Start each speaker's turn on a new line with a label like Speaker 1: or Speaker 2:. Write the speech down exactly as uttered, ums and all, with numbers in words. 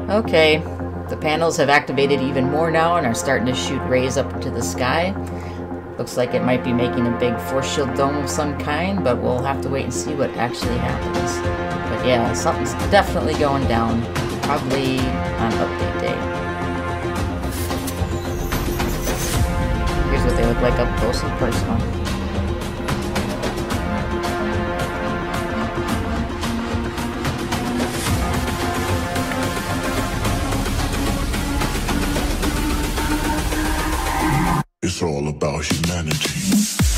Speaker 1: Okay, the panels have activated even more now and are starting to shoot rays up into the sky. Looks like it might be making a big force shield dome of some kind, but we'll have to wait and see what actually happens. But yeah, something's definitely going down, probably on update day. Here's what they look like up close and personal.
Speaker 2: It's all about humanity.